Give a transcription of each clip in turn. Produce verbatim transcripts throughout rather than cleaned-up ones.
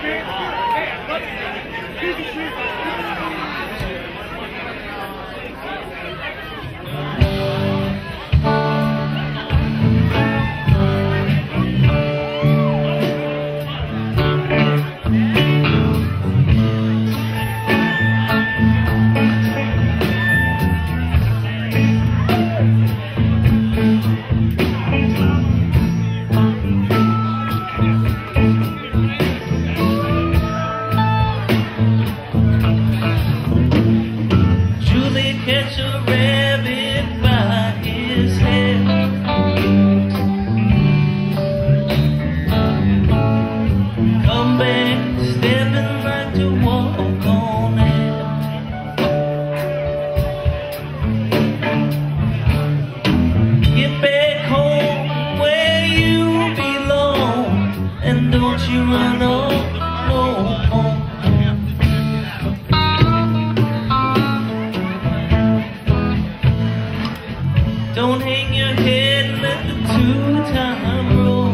Don't hang your head, let the two-time roll.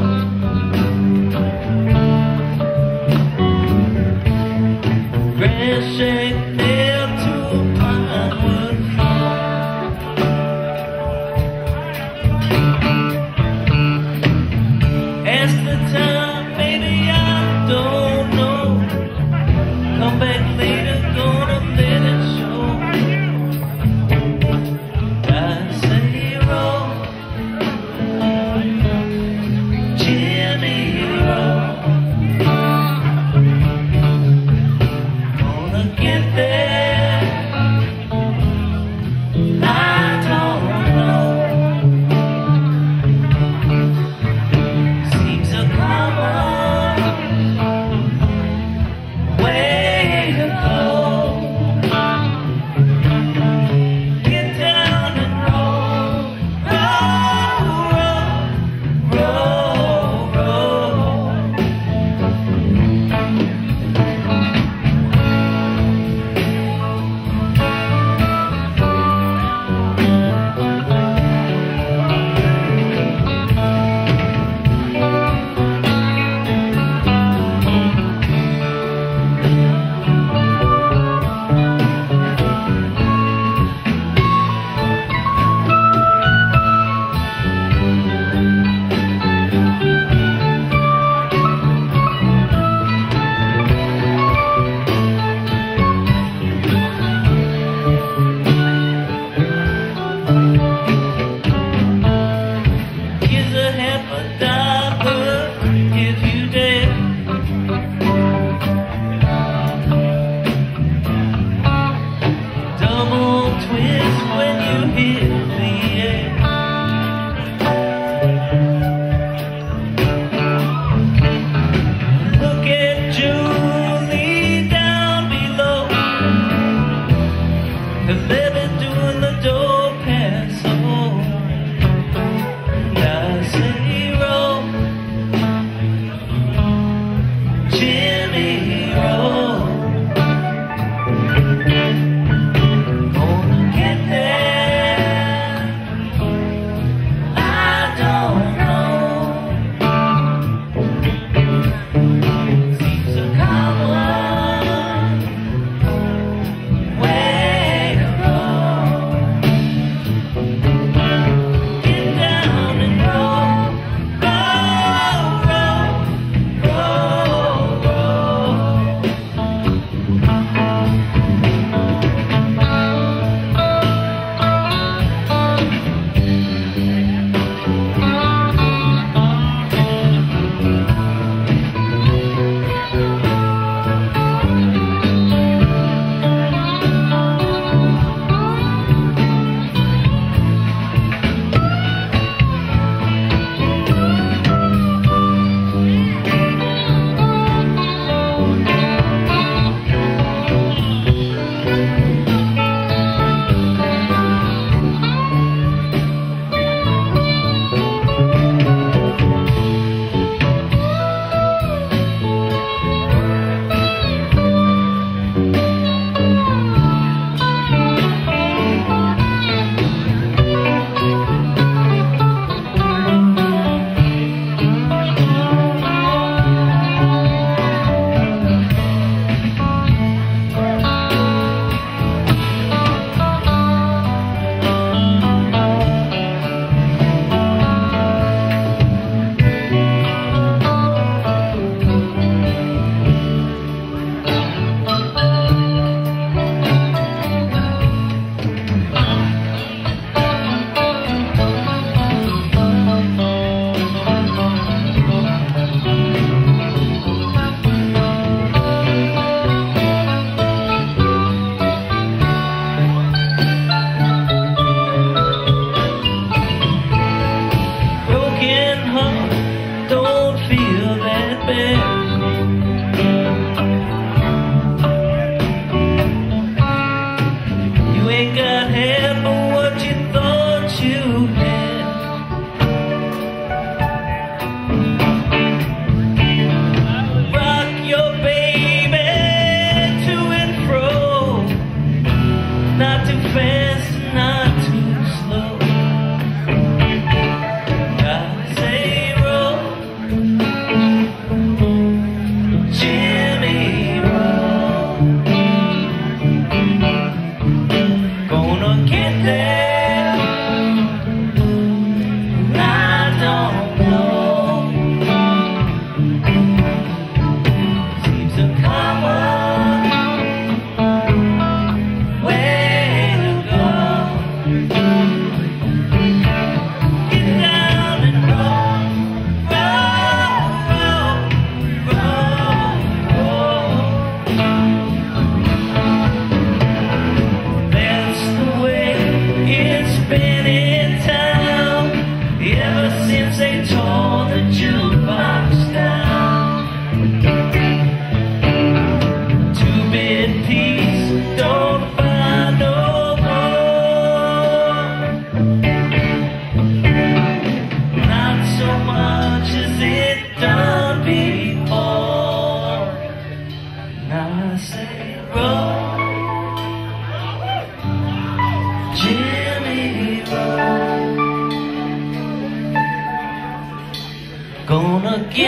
Grass shake nailed to a plywood floor. Ask the time, maybe I don't know. Come back later, gonna let it show.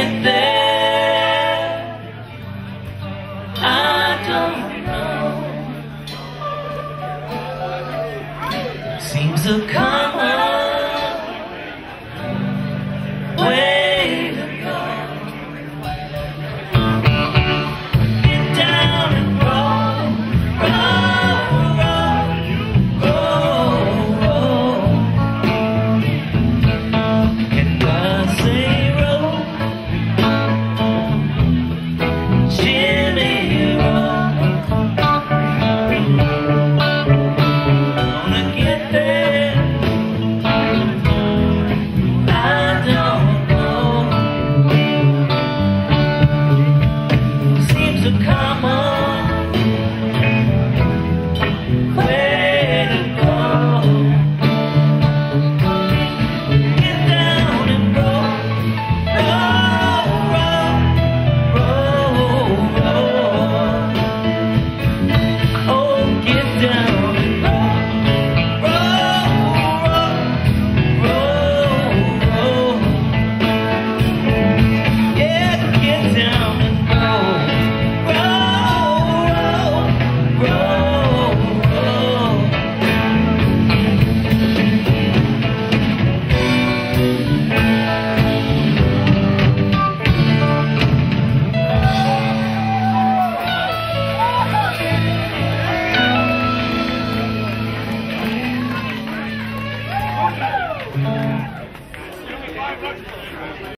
get there? I don't know. Seems a common way to go. Get down and roll, roll, roll, roll, roll. And I say roll, Jimmy roll. Gonna get there. I don't know. Seems a common way to go. Get down and roll, roll, roll, roll, roll. Oh, get down and roll, roll, roll, roll, roll. Yeah, get down and roll, roll, roll, roll, roll.